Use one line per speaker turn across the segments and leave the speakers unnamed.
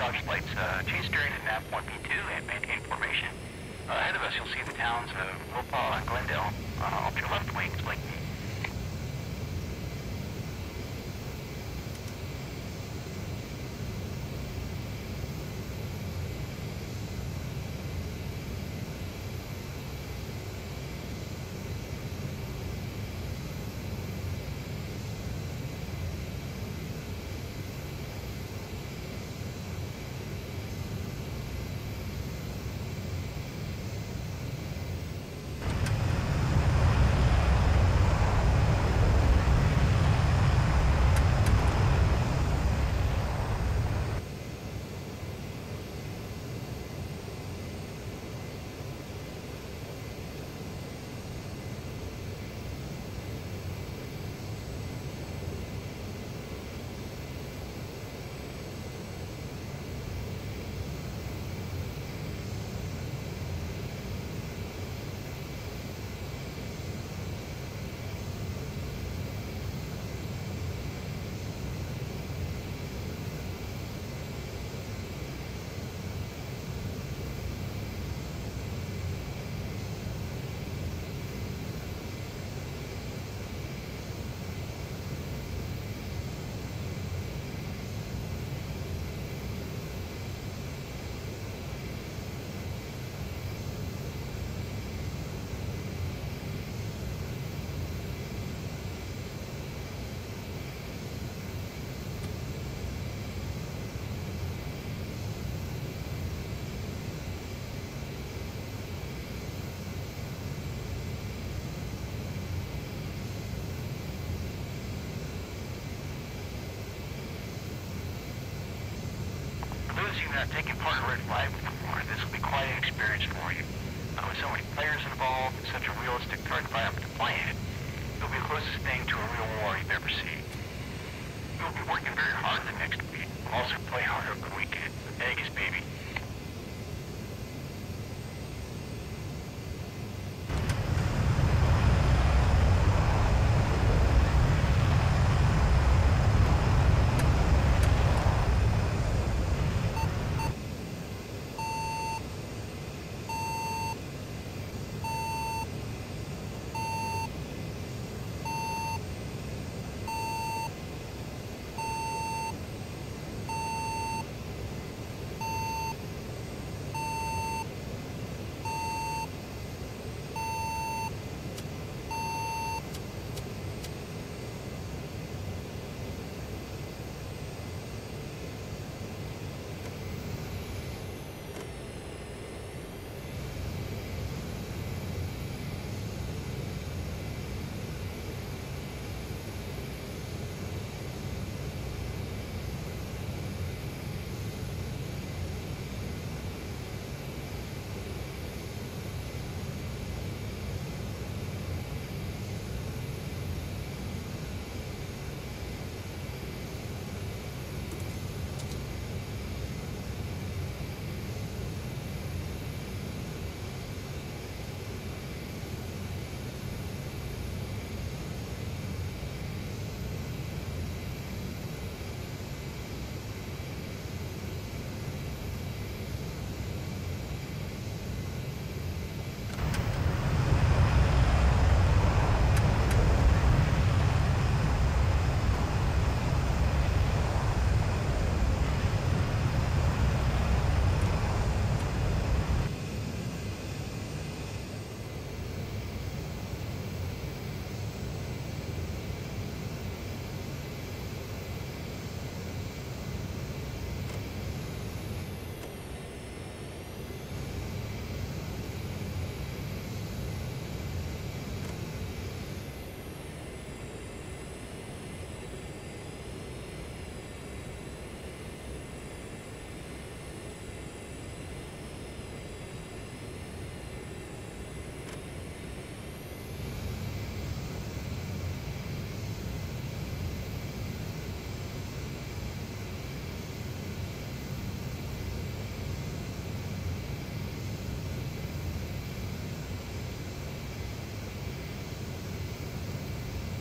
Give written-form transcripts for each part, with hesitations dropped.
Dodge flights, change steering to nav point P2 and maintain formation. Ahead of us, you'll see the towns of Wilpaw and Glendale. Off your left wing is Lake Mead. Taking part in red flag before, this will be quite an experience for you. With so many players involved and such a realistic threat environment to play in, it'll be the closest thing to a real war you've ever seen. You'll be working very hard the next week. Also play hard over the weekend. Vegas, baby.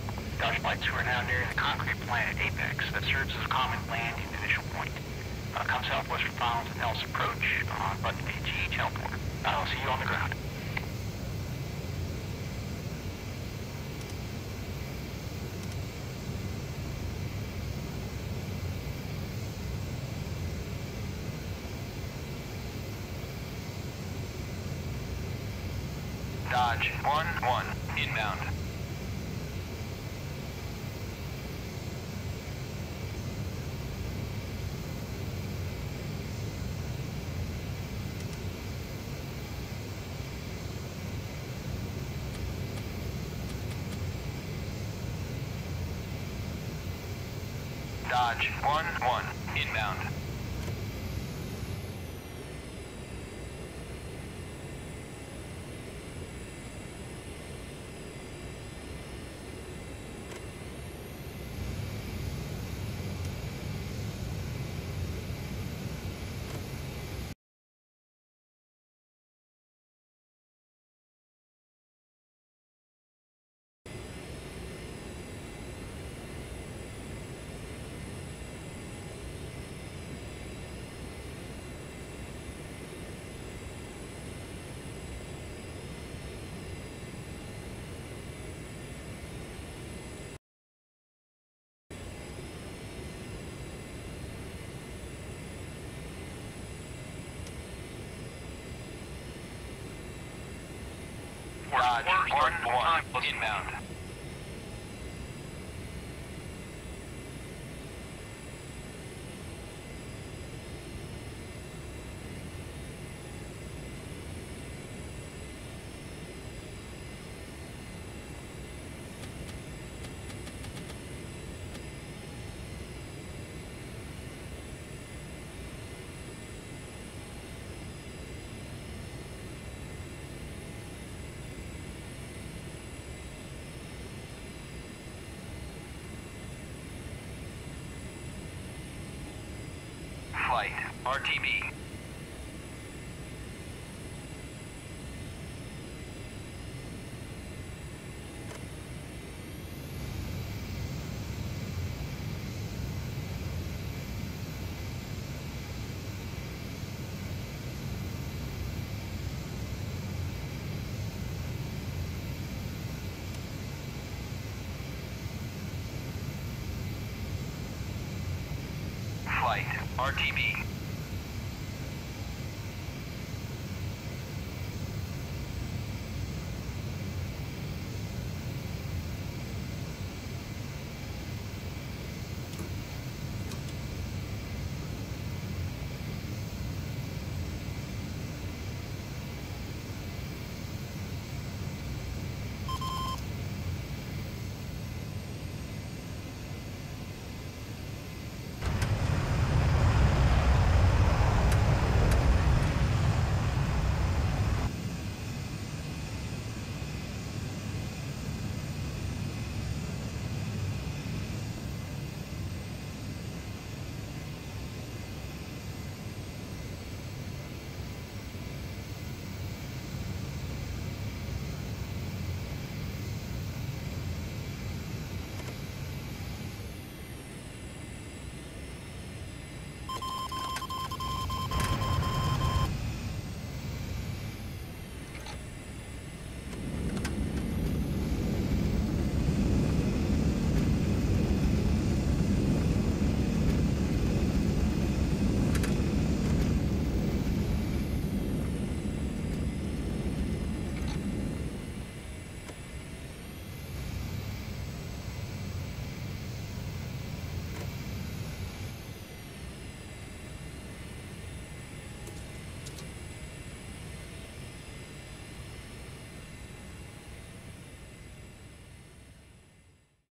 Dodge flights who are now near the concrete plant at Apex that serves as a common land and initial point. come southwest from Files and Nelson approach on button AG teleport. I'll see you on the ground. Dodge 1-1, inbound. Dodge 1-1, inbound. Dodge 1-1, inbound. Flight, RTB. Flight, RTB.